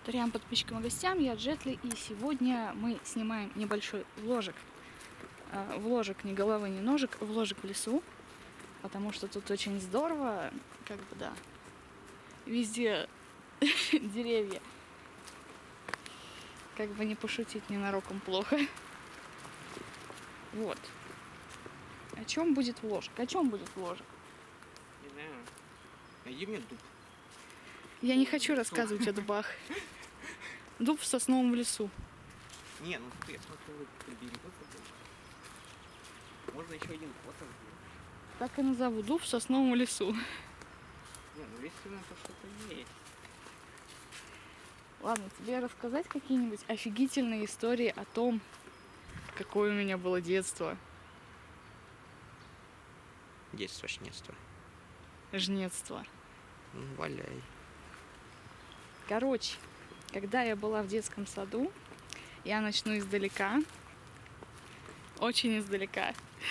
Трем подписчикам и гостям, я Джетли, и сегодня мы снимаем небольшой вложик. Вложик не головы, не ножек, вложик в лесу, потому что тут очень здорово, как бы, да, везде деревья. Как бы не пошутить ненароком плохо. Вот. О чем будет вложик? О чем будет вложик? Не знаю. Найди мне дуб. Я не хочу рассказывать о дубах. Дуб в сосновом лесу. Не, ну ты, я смотрю, прибери вот. Можно еще один фото сделать. Так и назову. Дуб в сосновом лесу. Не, ну если на то что-то есть. Ладно, тебе рассказать какие-нибудь офигительные истории о том, какое у меня было детство. Детство, шнетство. Жнецство. Ну, валяй. Короче, когда я была в детском саду, я начну издалека. Очень издалека.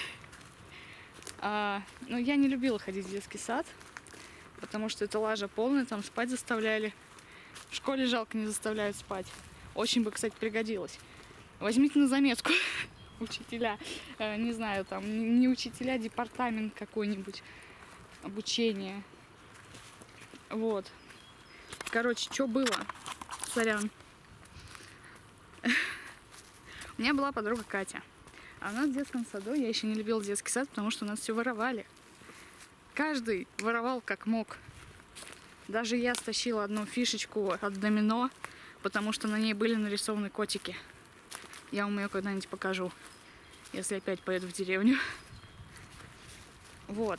Но я не любила ходить в детский сад, потому что это лажа полная, там спать заставляли. В школе жалко не заставляют спать. Очень бы, кстати, пригодилось. Возьмите на заметку, учителя. Не знаю, там, не учителя, департамент какой-нибудь. Обучение. Вот. Короче, что было? Сорян. У меня была подруга Катя. А у нас в детском саду, я еще не любила детский сад, потому что у нас все воровали. Каждый воровал как мог. Даже я стащила одну фишечку от домино, потому что на ней были нарисованы котики. Я вам ее когда-нибудь покажу, если опять поеду в деревню. Вот.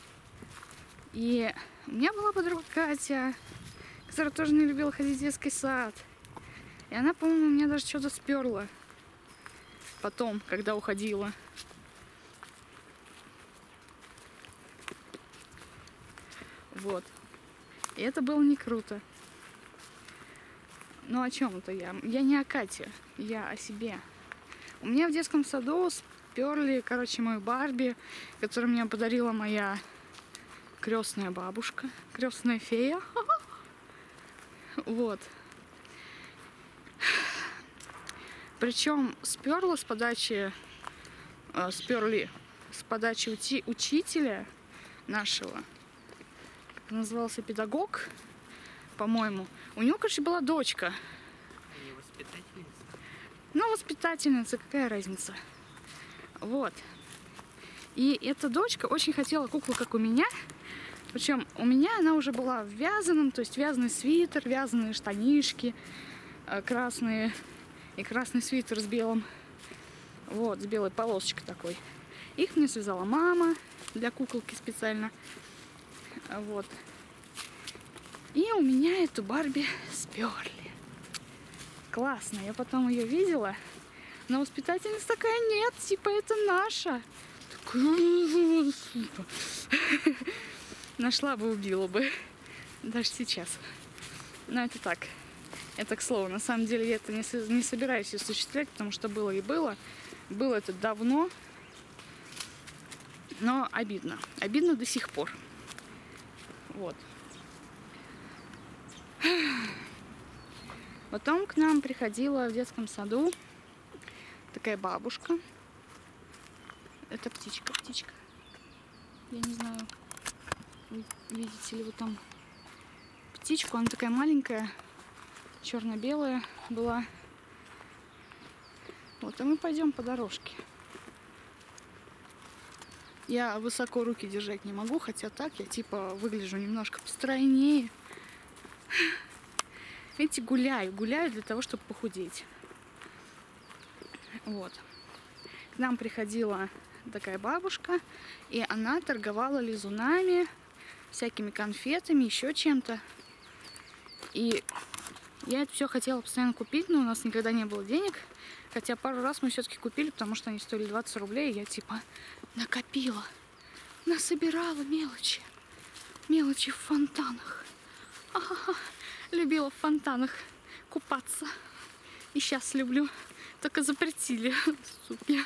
И у меня была подруга Катя, которая тоже не любила ходить в детский сад. И она, по-моему, меня даже что-то сперла. Потом, когда уходила. Вот. И это было не круто. Ну о чем это я? Я не о Кате, я о себе. У меня в детском саду сперли, короче, мою Барби, которую мне подарила моя крестная бабушка, крестная фея. Вот. Причем сперли с подачи учителя нашего, как назывался, педагог, по-моему. У него, короче, была дочка. Не воспитательница. Ну, воспитательница, какая разница. Вот. И эта дочка очень хотела куклу, как у меня. Причем у меня она уже была в вязаном, то есть вязаный свитер, вязаные штанишки красные. И красный свитер с белым. Вот, с белой полосочкой такой. Их мне связала мама для куколки специально. Вот. И у меня эту Барби сперли. Классно. Я потом ее видела. Но воспитательница такая: нет, типа, это наша. Такая, сука. Нашла бы, убила бы. Даже сейчас. Но это так. Это к слову. На самом деле я это не собираюсь осуществлять, потому что было и было. Было это давно. Но обидно. Обидно до сих пор. Вот. Потом к нам приходила в детском саду такая бабушка. Это птичка. Я не знаю, видите ли вы там птичку. Она такая маленькая, черно-белая была. Вот, и мы пойдем по дорожке. Я высоко руки держать не могу, хотя так я типа выгляжу немножко постройнее. Видите, гуляю для того, чтобы похудеть. Вот. К нам приходила такая бабушка, и она торговала лизунами, всякими конфетами, еще чем-то. И я это все хотела постоянно купить, но у нас никогда не было денег. Хотя пару раз мы все-таки купили, потому что они стоили 20 рублей. И я типа накопила, насобирала мелочи. Мелочи в фонтанах. Ага, любила в фонтанах купаться. И сейчас люблю. Только запретили. Супер.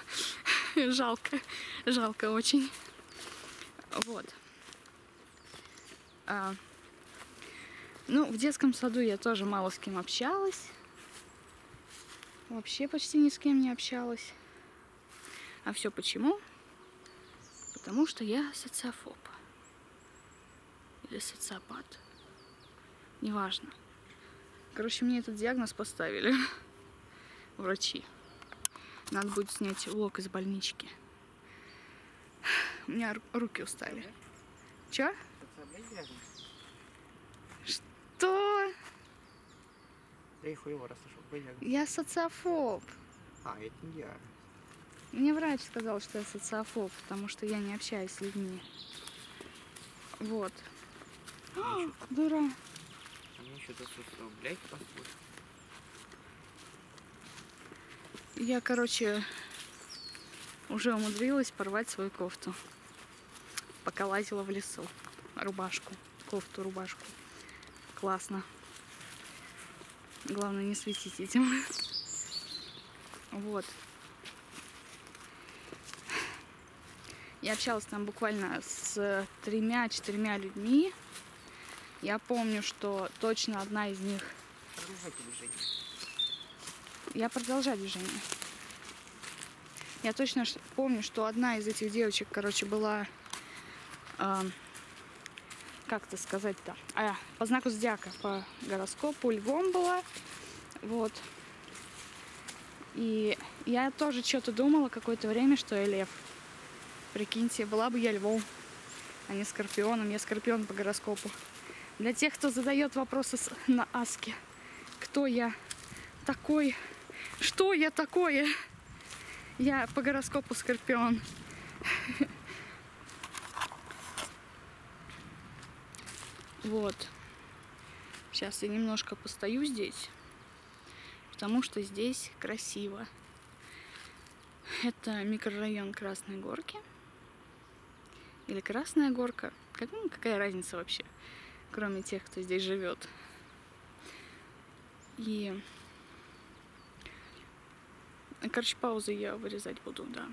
Жалко очень. Вот. Ну, в детском саду я тоже мало с кем общалась. Вообще почти ни с кем не общалась. А все почему? Потому что я социофоб. Или социопат. Неважно. Короче, мне этот диагноз поставили врачи. Надо будет снять влог из больнички. У меня руки устали. Чё? Что? Да и хуево, раз нашел. Какой диагноз? Я социофоб. А, это не я. Мне врач сказал, что я социофоб, потому что я не общаюсь с людьми. Вот. Дура. А мне еще до сутра, блядь, послушай. Я, короче, уже умудрилась порвать свою кофту. Пока лазила в лесу. Рубашку. Кофту, рубашку. Классно. Главное, не светить этим. Вот. Я общалась там буквально с 3-4 людьми. Я помню, что точно одна из них... Продолжайте движение. Я продолжаю движение. Я точно помню, что одна из этих девочек, короче, была... как это сказать-то? По знаку зодиака, по гороскопу львом была. Вот. И я тоже что-то думала какое-то время, что я лев. Прикиньте, была бы я львом, а не скорпионом. Я скорпион по гороскопу. Для тех, кто задает вопросы на Аске. Кто я такой? Что я такое? Я по гороскопу скорпион. Вот. Сейчас я немножко постою здесь, потому что здесь красиво. Это микрорайон Красной Горки. Или Красная Горка. Какая разница вообще, кроме тех, кто здесь живет. И... Короче, паузы я вырезать буду, да.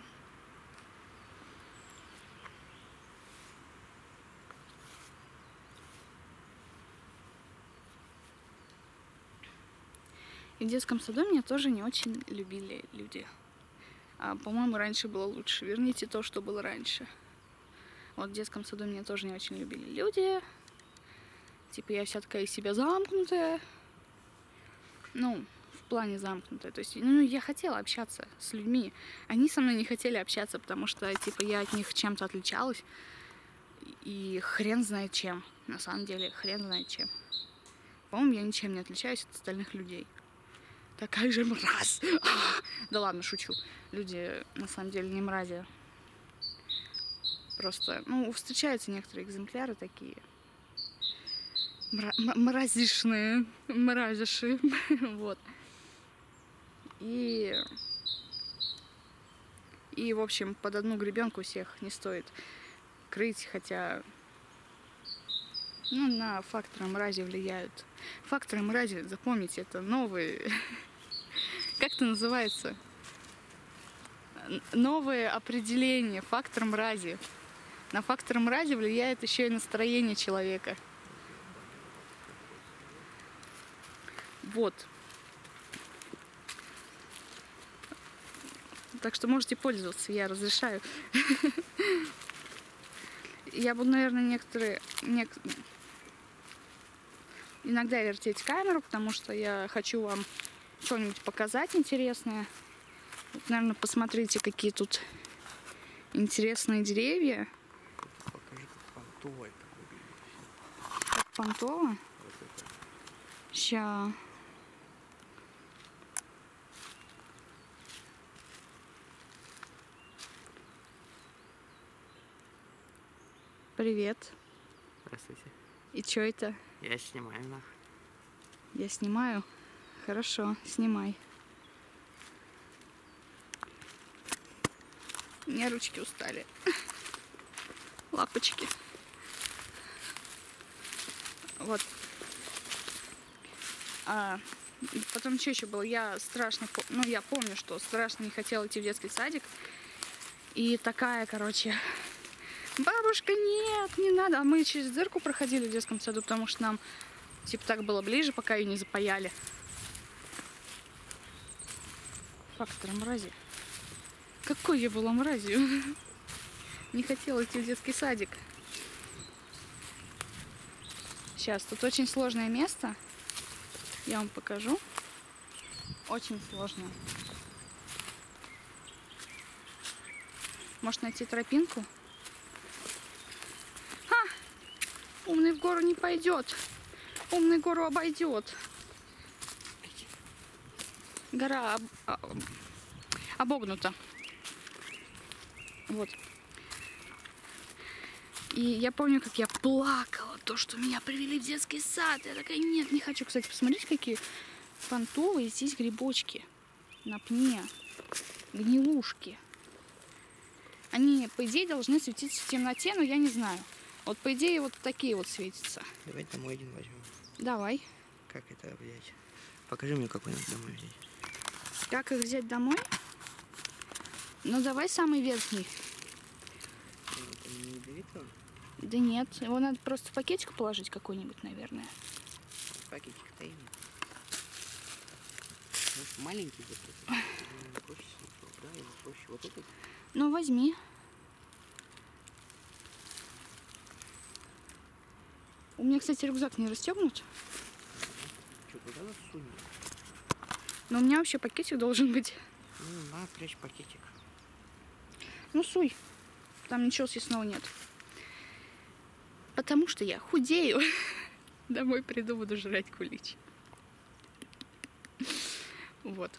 И в детском саду меня тоже не очень любили люди. По-моему, раньше было лучше. Верните то, что было раньше. Вот в детском саду меня тоже не очень любили люди. Типа я вся такая из себя замкнутая. Ну, в плане замкнутая. То есть, я хотела общаться с людьми. Они со мной не хотели общаться, потому что, типа, я от них чем-то отличалась. И хрен знает чем. На самом деле, хрен знает чем. По-моему, я ничем не отличаюсь от остальных людей. Такая же мразь. Да ладно, шучу. Люди, на самом деле, не мрази. Просто, встречаются некоторые экземпляры такие. Мразишные. Мразиши. Вот. И, в общем, под одну гребенку всех не стоит крыть, хотя... на факторы мрази влияют. Факторы мрази, запомните, это новые... Как это называется? Новое определение. Фактор мрази. На фактор мрази влияет еще и настроение человека. Вот. Так что можете пользоваться, я разрешаю. Я буду, наверное, иногда вертеть камеру, потому что я хочу вам что-нибудь показать интересное. Вот, наверное, посмотрите, какие тут интересные деревья. Покажи, как понтово это выглядит. Как понтово? Вот это. Ща. Привет. Здравствуйте. И чё это? Я снимаю нах. Я снимаю? Хорошо, снимай. У меня ручки устали. Лапочки. Вот. Потом что еще было? Я помню, что страшно не хотела идти в детский садик. И такая, короче, бабушка, нет, не надо. А мы через дырку проходили в детском саду, потому что нам Типа так было ближе, пока ее не запаяли. Фактор мрази. Какой я была мразью. Не хотела идти в детский садик. Сейчас, тут очень сложное место. Я вам покажу. Очень сложное. Может найти тропинку? Умный в гору не пойдет. Умный гору обойдет. Гора обогнута. Вот. И я помню, как я плакала, то, что меня привели в детский сад. Я такая, нет, не хочу. Кстати, посмотрите, какие фантовые здесь грибочки на пне. Гнилушки. Они, по идее, должны светиться в темноте, но я не знаю. Вот, по идее, вот такие вот светятся. Давай домой один возьмем. Давай. Как это взять? Покажи мне, какой надо домой взять. Как их взять домой? Ну, давай самый верхний. Это не ядовитый? Да нет, его надо просто в пакетик положить какой-нибудь, наверное. Пакетик-то именно. Может, маленький вот этот? Проще, да, его проще. Вот этот? Ну, возьми. У меня, кстати, рюкзак не расстегнут. Что, куда нас сунем? Но у меня вообще пакетик должен быть. Ну, на, прячь пакетик. Ну, суй. Там ничего съестного нет. Потому что я худею. Домой приду, буду жрать кулич. Вот.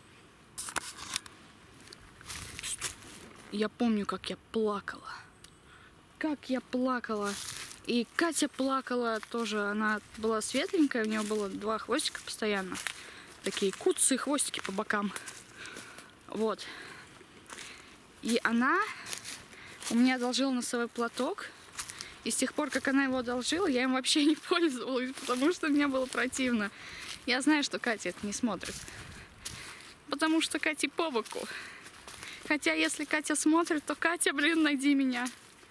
Я помню, как я плакала. Как я плакала. И Катя плакала тоже. Она была светленькая, у нее было 2 хвостика постоянно. Такие куцые хвостики по бокам. Вот. И она у меня одолжила носовой платок. И с тех пор, как она его одолжила, я им вообще не пользовалась, потому что мне было противно. Я знаю, что Катя это не смотрит. Потому что Кате по боку. Хотя, если Катя смотрит, то Катя, блин, найди меня.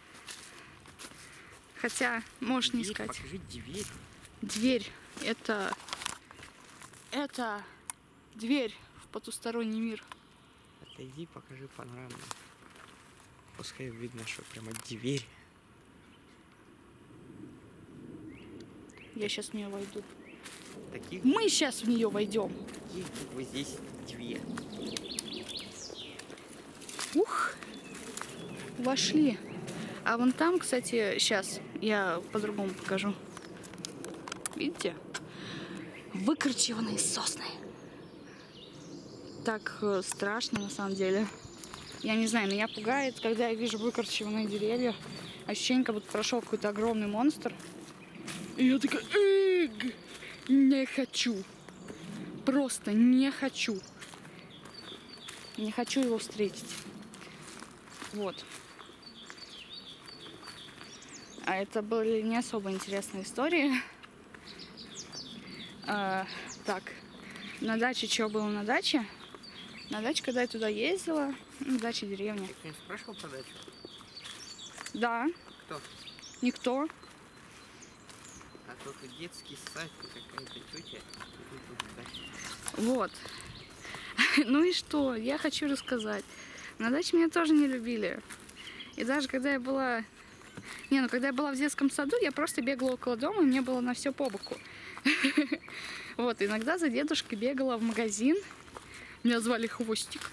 Хотя, можешь не искать. Покажи дверь. Дверь. Это дверь в потусторонний мир. Отойди, покажи панораму. Пускай видно, что прямо дверь. Я сейчас в нее войду. Таких Мы сейчас в нее войдем. вот здесь 2. Ух, вошли. А вон там, кстати, сейчас я по-другому покажу. Видите? Выкорчеванные сосны. Так страшно, на самом деле. Я не знаю, меня пугает, когда я вижу выкорчеванные деревья. Ощущение, как будто прошел какой-то огромный монстр. И я такая, не хочу. Просто не хочу. Не хочу его встретить. Вот. А это были не особо интересные истории. Так, на даче, что было на даче? На даче, когда я туда ездила, на даче деревня. Ты кто-нибудь спрашивал про дачу? Да. Кто? Никто. А только детский сад и какая-то тетя. Вот. Ну и что? Я хочу рассказать. На даче меня тоже не любили. И даже когда я была... Не, ну когда я была в детском саду, я просто бегала около дома, и мне было на все по боку. Вот, иногда за дедушкой бегала в магазин. Меня звали Хвостиком.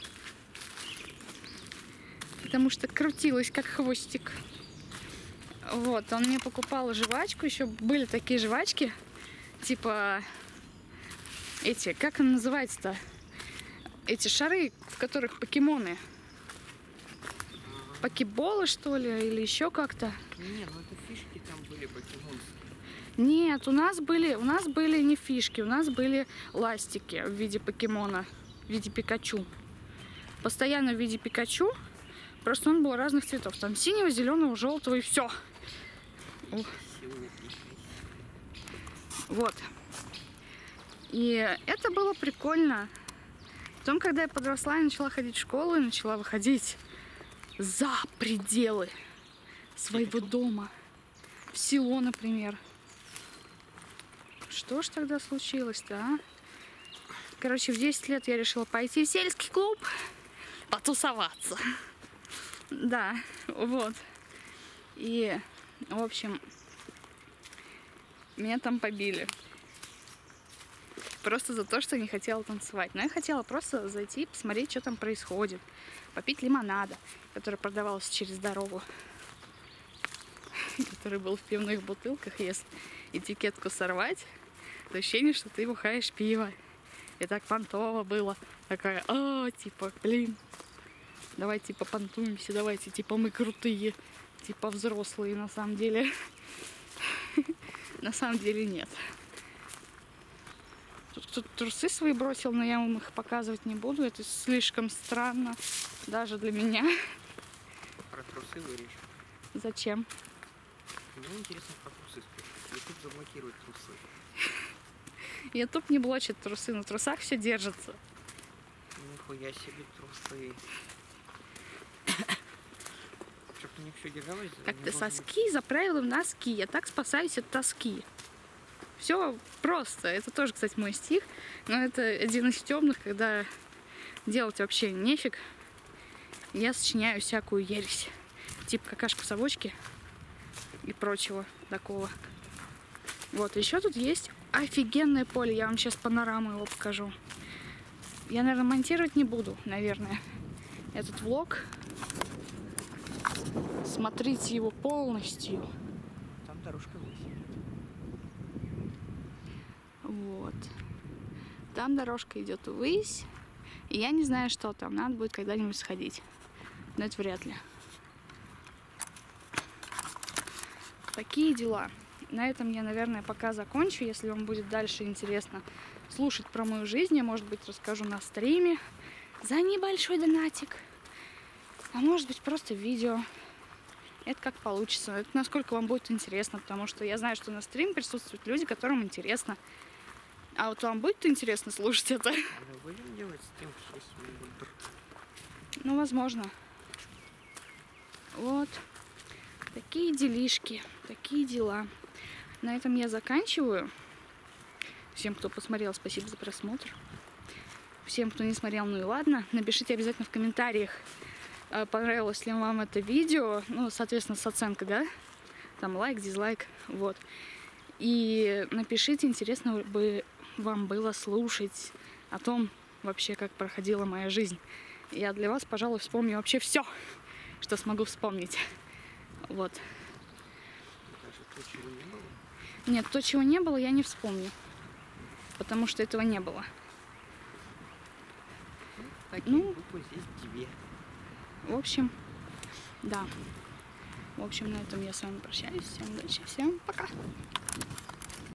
Потому что крутилась как хвостик. Вот, он мне покупал жвачку. Еще были такие жвачки. Типа... Эти, как он называется-то? Эти шары, в которых покемоны. Покеболы, что ли, или еще как-то? Не, ну это фишки там были покемонские. Нет, у нас были не фишки, у нас были ластики в виде покемона, в виде Пикачу. Постоянно в виде Пикачу, просто он был разных цветов. Там синего, зеленого, желтого и все. Вот. И это было прикольно. Потом, когда я подросла, я начала ходить в школу и начала выходить за пределы своего дома. В село, например. Что ж тогда случилось-то, а? Короче, в 10 лет я решила пойти в сельский клуб, потусоваться. Да, вот. И, в общем, меня там побили. Просто за то, что не хотела танцевать. Но я хотела просто зайти, посмотреть, что там происходит. Попить лимонада, который продавался через дорогу. Который был в пивных бутылках. Если этикетку сорвать, то ощущение, что ты бухаешь пиво. И так понтово было. Такая, типа, блин. Давай, типа, понтуемся, давайте, типа, мы крутые. Типа, взрослые, на самом деле. На самом деле нет. Тут трусы свои бросил, но я вам их показывать не буду. Это слишком странно. Даже для меня. Про трусы вырежь. Зачем? Мне интересно про трусы спросить. YouTube заблокирует трусы. YouTube не блочит трусы, на трусах все держится. Нихуя себе трусы. Чтоб у них все держалось. Как-то соски заправила в носки. Я так спасаюсь от тоски. Все просто. Это тоже, кстати, мой стих. Но это один из темных, когда делать вообще нефиг. Я сочиняю всякую ересь. Типа какашка в совочке и прочего такого. Вот, еще тут есть офигенное поле. Я вам сейчас панораму его покажу. Я, наверное, монтировать не буду, наверное, этот влог. Смотрите его полностью. Там дорожка высит. Вот. Там дорожка идет ввысь. И я не знаю, что там. Надо будет когда-нибудь сходить. Но это вряд ли. Такие дела. На этом я, наверное, пока закончу. Если вам будет дальше интересно слушать про мою жизнь, я, может быть, расскажу на стриме за небольшой донатик. А может быть, просто в видео. Это как получится. Это насколько вам будет интересно. Потому что я знаю, что на стриме присутствуют люди, которым интересно. А вот вам будет интересно слушать это? Мы будем делать стрим в 6 минут. Ну, возможно. Вот. Такие делишки. Такие дела. На этом я заканчиваю. Всем, кто посмотрел, спасибо за просмотр. Всем, кто не смотрел, ну и ладно. Напишите обязательно в комментариях, понравилось ли вам это видео. Ну, соответственно, с оценкой, да? Там лайк, дизлайк. Вот. И напишите, интересно бы вам было слушать о том, вообще, как проходила моя жизнь. Я для вас, пожалуй, вспомню вообще все, что смогу вспомнить. Вот. Даже то, чего не было. Нет, то, чего не было, я не вспомню. Потому что этого не было. Такие буквы здесь 2. В общем, да. В общем, на этом я с вами прощаюсь. Всем удачи, всем пока.